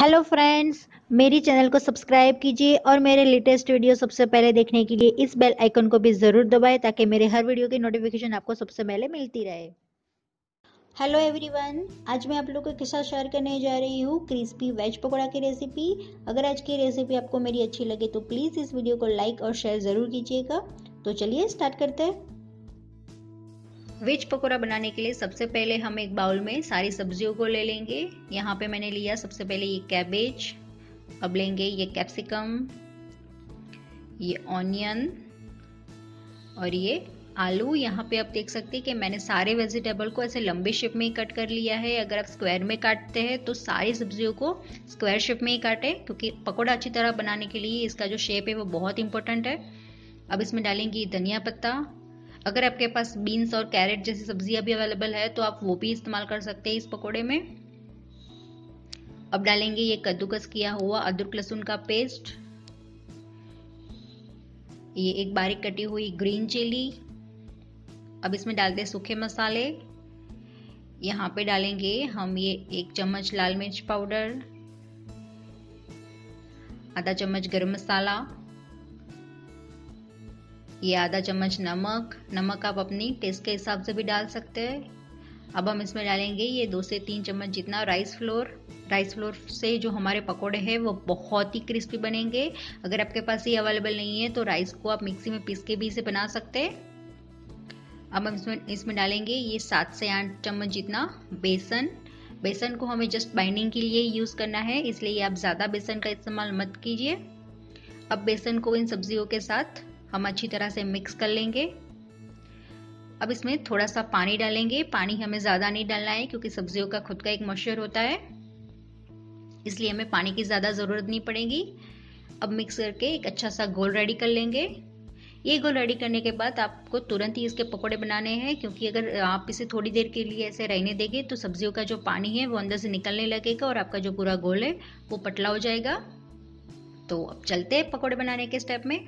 Hello friends, मेरी channel को subscribe कीजिए और मेरे लेटेस्ट वीडियो सबसे पहले देखने के लिए इस बेल आइकन को भी ज़रूर दबाएं ताकि मेरे हर वीडियो की नोटिफिकेशन आपको सबसे पहले मिलती रहे। हेलो एवरीवन, आज मैं आप लोगों के साथ शेयर करने जा रही हूँ क्रिस्पी वेज पकौड़ा की रेसिपी। अगर आज की रेसिपी आपको मेरी अच्छी लगे तो प्लीज़ इस वीडियो को लाइक और शेयर ज़रूर कीजिएगा। तो चलिए स्टार्ट करते हैं। वेज पकौड़ा बनाने के लिए सबसे पहले हम एक बाउल में सारी सब्जियों को ले लेंगे। यहाँ पे मैंने लिया सबसे पहले ये कैबेज, अब लेंगे ये कैप्सिकम, ये ऑनियन और ये आलू। यहाँ पे आप देख सकते हैं कि मैंने सारे वेजिटेबल को ऐसे लंबे शेप में ही कट कर लिया है। अगर आप स्क्वायर में काटते हैं तो सारी सब्जियों को स्क्वायर शेप में ही काटें, क्योंकि पकौड़ा अच्छी तरह बनाने के लिए इसका जो शेप है वो बहुत इंपॉर्टेंट है। अब इसमें डालेंगे धनिया पत्ता। अगर आपके पास बीन्स और कैरेट जैसी सब्जियां भी अवेलेबल है तो आप वो भी इस्तेमाल कर सकते हैं इस पकोड़े में। अब डालेंगे ये कद्दूकस किया हुआ अदरक लहसुन का पेस्ट, ये एक बारीक कटी हुई ग्रीन चिली। अब इसमें डालते हैं सूखे मसाले। यहाँ पे डालेंगे हम ये 1 चम्मच लाल मिर्च पाउडर, आधा चम्मच गरम मसाला, ये आधा चम्मच नमक आप अपनी टेस्ट के हिसाब से भी डाल सकते हैं। अब हम इसमें डालेंगे ये 2 से 3 चम्मच जितना राइस फ्लोर से जो हमारे पकोड़े हैं वो बहुत ही क्रिस्पी बनेंगे। अगर आपके पास ये अवेलेबल नहीं है तो राइस को आप मिक्सी में पीस के भी इसे बना सकते हैं। अब हम इसमें डालेंगे ये 7 से 8 चम्मच जितना बेसन को हमें जस्ट बाइंडिंग के लिए यूज़ करना है, इसलिए आप ज़्यादा बेसन का इस्तेमाल मत कीजिए। अब बेसन को इन सब्जियों के साथ हम अच्छी तरह से मिक्स कर लेंगे। अब इसमें थोड़ा सा पानी डालेंगे। पानी हमें ज़्यादा नहीं डालना है क्योंकि सब्जियों का खुद का एक मॉइस्चर होता है, इसलिए हमें पानी की ज़्यादा ज़रूरत नहीं पड़ेगी। अब मिक्स करके एक अच्छा सा घोल रेडी कर लेंगे। ये घोल रेडी करने के बाद आपको तुरंत ही इसके पकोड़े बनाने हैं, क्योंकि अगर आप इसे थोड़ी देर के लिए ऐसे रहने देंगे तो सब्जियों का जो पानी है वो अंदर से निकलने लगेगा और आपका जो पूरा घोल है वो पतला हो जाएगा। तो अब चलते हैं पकोड़े बनाने के स्टेप में।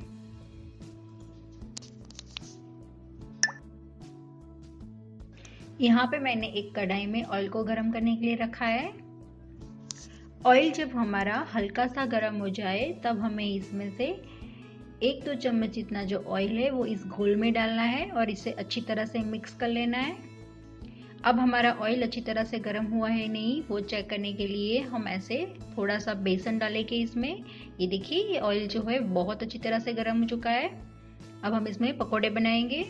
यहाँ पे मैंने एक कढ़ाई में ऑयल को गर्म करने के लिए रखा है। ऑयल जब हमारा हल्का सा गर्म हो जाए तब हमें इसमें से 1-2 चम्मच जितना जो ऑयल है वो इस घोल में डालना है और इसे अच्छी तरह से मिक्स कर लेना है। अब हमारा ऑयल अच्छी तरह से गर्म हुआ है नहीं वो चेक करने के लिए हम ऐसे थोड़ा सा बेसन डालेंगे इसमें। ये देखिए, ये ऑयल जो है बहुत अच्छी तरह से गर्म हो चुका है। अब हम इसमें पकोड़े बनाएंगे।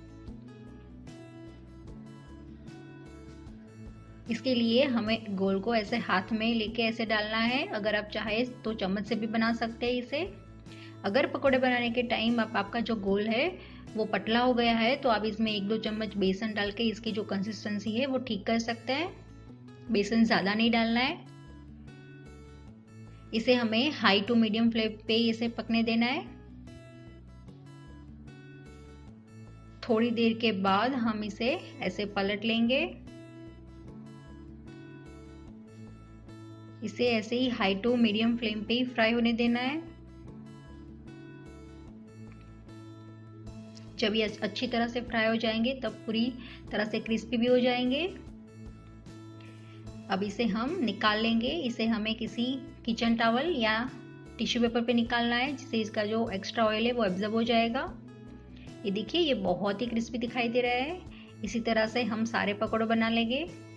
इसके लिए हमें गोल को ऐसे हाथ में लेके ऐसे डालना है। अगर आप चाहे तो चम्मच से भी बना सकते हैं इसे। अगर पकोड़े बनाने के टाइम आपका जो गोल है वो पतला हो गया है तो आप इसमें 1-2 चम्मच बेसन डाल के इसकी जो कंसिस्टेंसी है वो ठीक कर सकते हैं। बेसन ज़्यादा नहीं डालना है। इसे हमें हाई टू मीडियम फ्लेम पे इसे पकने देना है। थोड़ी देर के बाद हम इसे ऐसे पलट लेंगे। इसे ऐसे ही हाई टू मीडियम फ्लेम पे ही फ्राई होने देना है। जब ये अच्छी तरह से फ्राई हो जाएंगे तब पूरी तरह से क्रिस्पी भी हो जाएंगे। अब इसे हम निकाल लेंगे। इसे हमें किसी किचन टॉवल या टिश्यू पेपर पे निकालना है, जिससे इसका जो एक्स्ट्रा ऑयल है वो एब्जॉर्ब हो जाएगा। ये देखिए, ये बहुत ही क्रिस्पी दिखाई दे रहा है। इसी तरह से हम सारे पकौड़े बना लेंगे।